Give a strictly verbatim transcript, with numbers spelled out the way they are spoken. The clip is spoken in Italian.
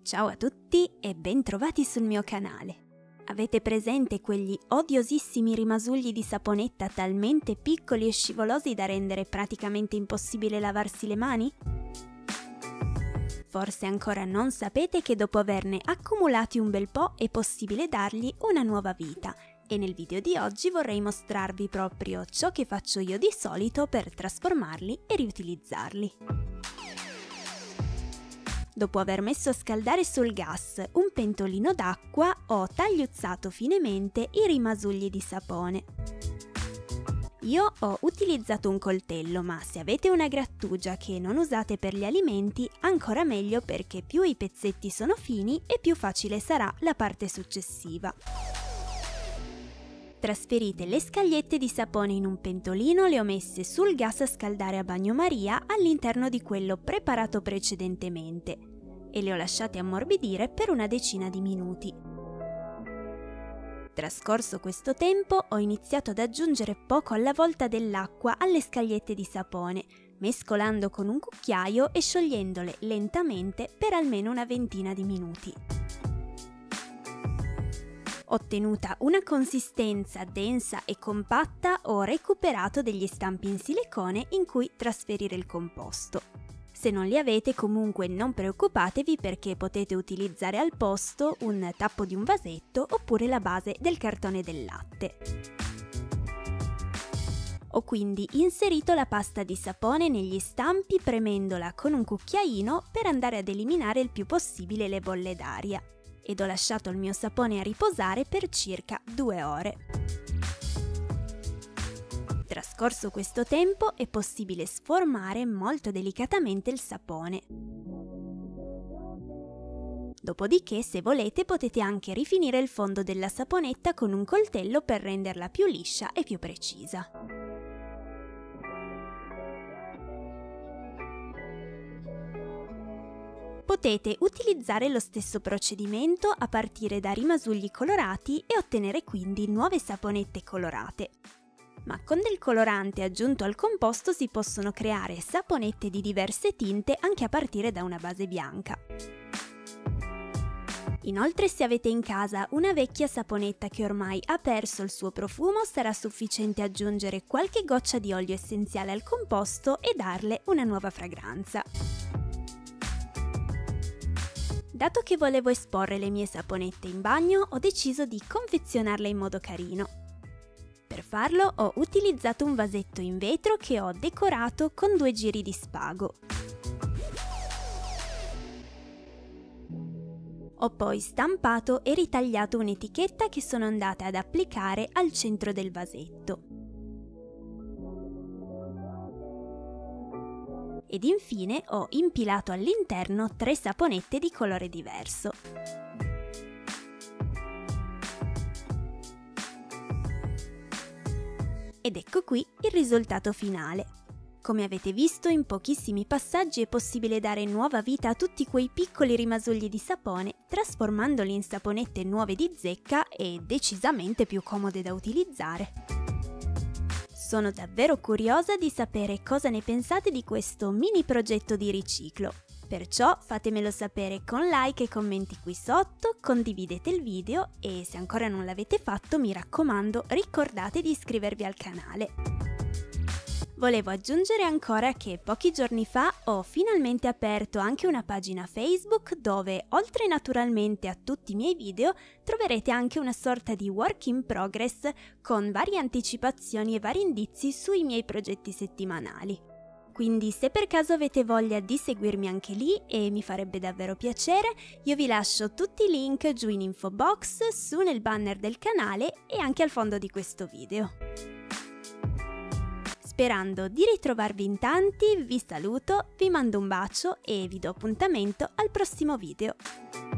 Ciao a tutti e bentrovati sul mio canale. Avete presente quegli odiosissimi rimasugli di saponetta talmente piccoli e scivolosi da rendere praticamente impossibile lavarsi le mani? Forse ancora non sapete che dopo averne accumulati un bel po' è possibile dargli una nuova vita e nel video di oggi vorrei mostrarvi proprio ciò che faccio io di solito per trasformarli e riutilizzarli. Dopo aver messo a scaldare sul gas un pentolino d'acqua, ho tagliuzzato finemente i rimasugli di sapone. Io ho utilizzato un coltello, ma se avete una grattugia che non usate per gli alimenti, ancora meglio perché più i pezzetti sono fini e più facile sarà la parte successiva. Trasferite le scagliette di sapone in un pentolino, le ho messe sul gas a scaldare a bagnomaria all'interno di quello preparato precedentemente e le ho lasciate ammorbidire per una decina di minuti. Trascorso questo tempo ho iniziato ad aggiungere poco alla volta dell'acqua alle scagliette di sapone, mescolando con un cucchiaio e sciogliendole lentamente per almeno una ventina di minuti. Ottenuta una consistenza densa e compatta, ho recuperato degli stampi in silicone in cui trasferire il composto. Se non li avete, comunque non preoccupatevi perché potete utilizzare al posto un tappo di un vasetto oppure la base del cartone del latte. Ho quindi inserito la pasta di sapone negli stampi premendola con un cucchiaino per andare ad eliminare il più possibile le bolle d'aria. Ed ho lasciato il mio sapone a riposare per circa due ore. Trascorso questo tempo è possibile sformare molto delicatamente il sapone. Dopodiché, se volete, potete anche rifinire il fondo della saponetta con un coltello per renderla più liscia e più precisa. Potete utilizzare lo stesso procedimento a partire da rimasugli colorati e ottenere quindi nuove saponette colorate. Ma con del colorante aggiunto al composto si possono creare saponette di diverse tinte anche a partire da una base bianca. Inoltre, se avete in casa una vecchia saponetta che ormai ha perso il suo profumo, sarà sufficiente aggiungere qualche goccia di olio essenziale al composto e darle una nuova fragranza. Dato che volevo esporre le mie saponette in bagno, ho deciso di confezionarle in modo carino. Per farlo ho utilizzato un vasetto in vetro che ho decorato con due giri di spago. Ho poi stampato e ritagliato un'etichetta che sono andata ad applicare al centro del vasetto. Ed infine ho impilato all'interno tre saponette di colore diverso. Ed ecco qui il risultato finale. Come avete visto, in pochissimi passaggi è possibile dare nuova vita a tutti quei piccoli rimasugli di sapone, trasformandoli in saponette nuove di zecca e decisamente più comode da utilizzare. Sono davvero curiosa di sapere cosa ne pensate di questo mini progetto di riciclo. Perciò fatemelo sapere con like e commenti qui sotto, condividete il video e se ancora non l'avete fatto, mi raccomando, ricordate di iscrivervi al canale. Volevo aggiungere ancora che pochi giorni fa ho finalmente aperto anche una pagina Facebook dove, oltre naturalmente a tutti i miei video, troverete anche una sorta di work in progress con varie anticipazioni e vari indizi sui miei progetti settimanali. Quindi se per caso avete voglia di seguirmi anche lì, e mi farebbe davvero piacere, io vi lascio tutti i link giù in info box, su nel banner del canale e anche al fondo di questo video. Sperando di ritrovarvi in tanti, vi saluto, vi mando un bacio e vi do appuntamento al prossimo video.